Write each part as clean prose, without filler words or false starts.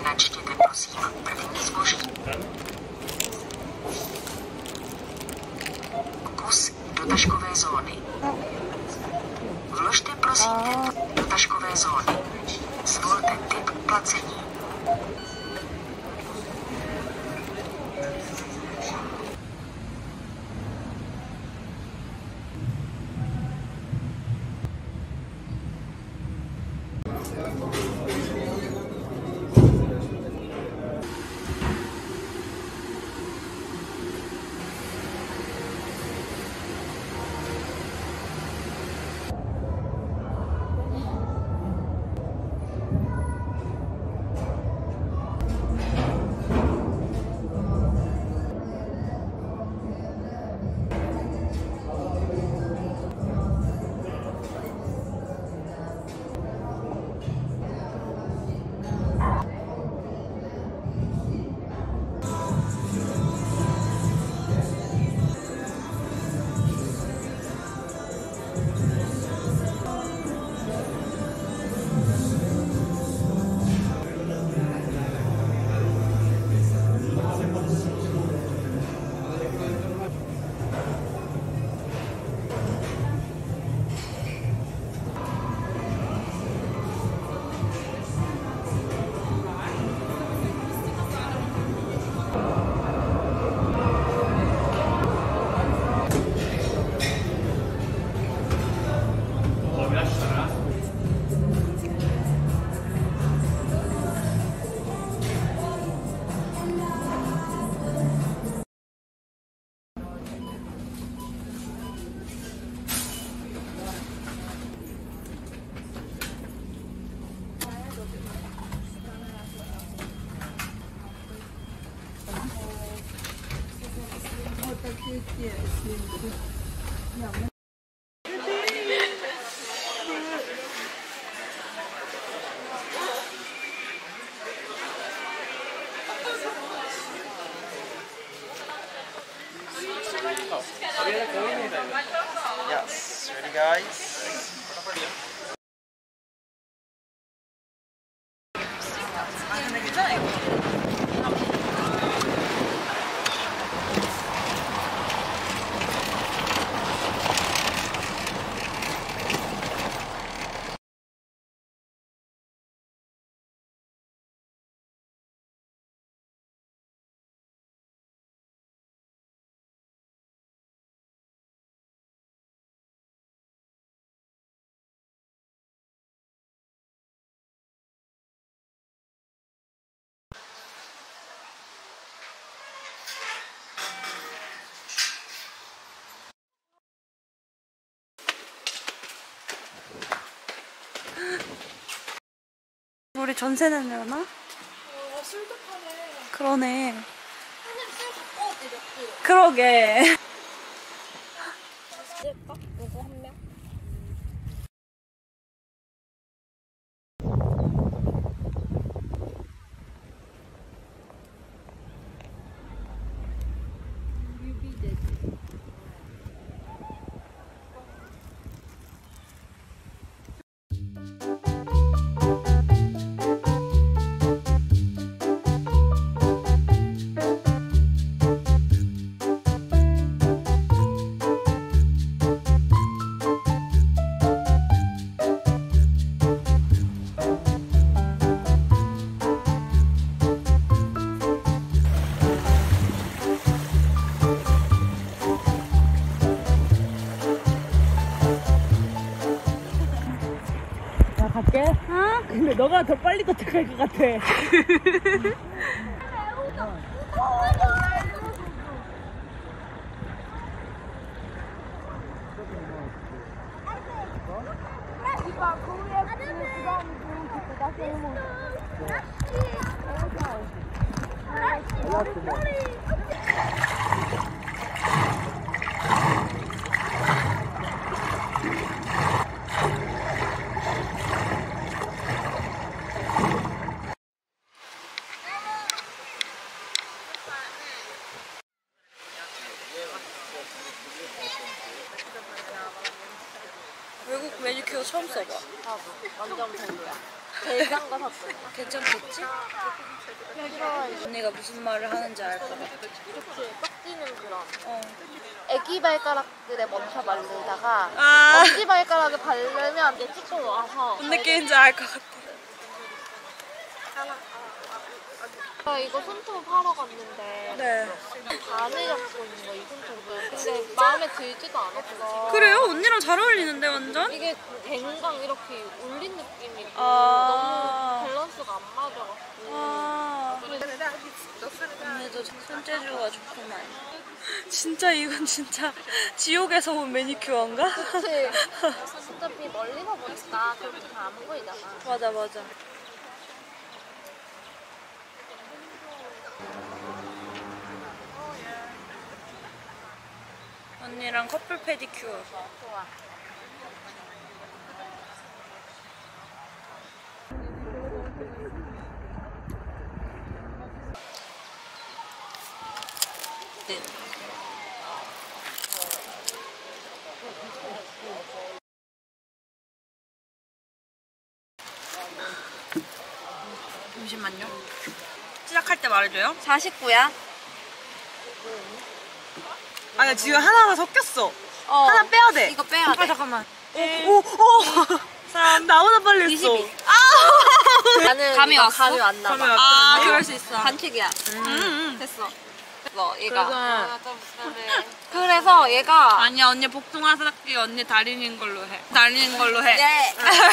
Načtěte prosím první zboží. Kus do taškové zóny. Vložte prosím tip do taškové zóny. Zvolte typ placení. Yes, ready guys? 우리 전세 내려나? 술도 파네. 그러네. 한입 술 갖고 왔지, 몇 그러게. 쓸까? 누구 한 명? 갈게. 어? 근데 너가 더 빨리 도착할 것 같아. 외국 매니큐어 처음 써봐. 완전 별로야. 대장가 샀어요. 괜찮겠지? 언니가 무슨 말을 하는지 알 것 같아. 그치, 꺾이는 그런. 어. 애기 발가락들에 먼저 바르다가 아. 엄지 발가락에 바르면 이제 찍고 와서 뭔 느낌인지 알 것 같아. 이거 손톱 하러 갔는데 네. 반을 잡고 있는 거, 이 손톱은. 근데 마음에 들지도 않았어. 그래요? 언니랑 잘 어울리는데 완전? 이게 댕강 이렇게 울린 느낌이고 아. 너무 밸런스가 안 맞아갖고. 아. 언니도 손재주가 좋구만. 진짜 이건 진짜 지옥에서 온 매니큐어인가? 그치? 어차피 멀리서 보니까 그렇게 잘 안 보이잖아. 맞아 맞아. 언니랑 커플 페디큐어. 좋아. 네. 잠시만요. 시작할 때 말해줘요. 49야? 아니 지금 하나가 섞였어. 하나 빼야 돼. 이거 빼야 돼. 아 잠깐만. 오. 3 나보다 빨리 했어. 22. 나는 감이 이거 왔어? 감이 왔나 봐. 감이 왔어. 아, 그럴 수 있어. 반칙이야. 됐어. 너 얘가. 아, 좀 그래. 그래서 얘가 아니야 언니 복숭아 삭기 언니 달인인 걸로 해. 달인인 걸로 해. 네.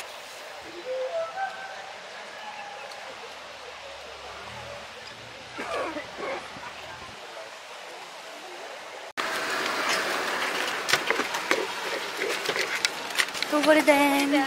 도브리덴.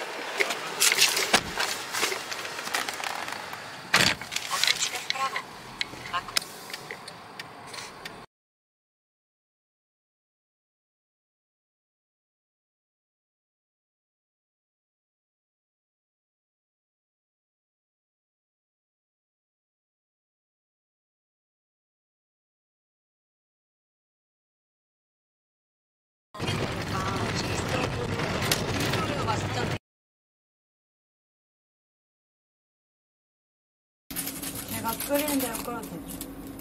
내가 끓이는 대로 끓여도 되죠?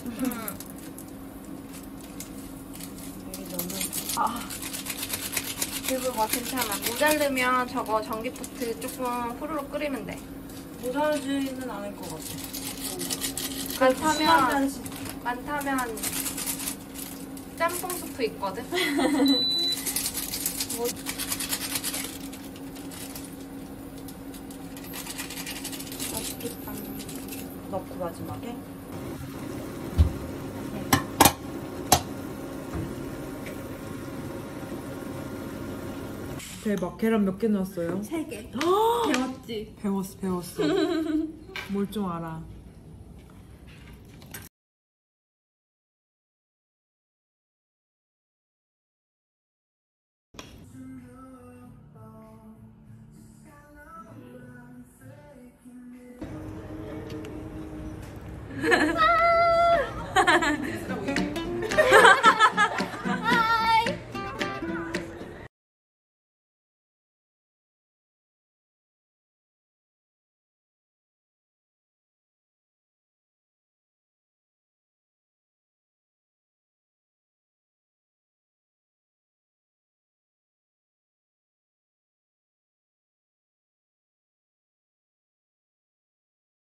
여기 너무 그리고 뭐 괜찮아. 모자르면 저거 전기포트 조금 후루룩 끓이면 돼. 모자라지는 않을 것 같아. 많다면 짬뽕 스프 있거든? 맛있겠다. 넣고 마지막에. 대박. 계란 몇 개 넣었어요? 3개. 배웠어. 뭘 좀 알아.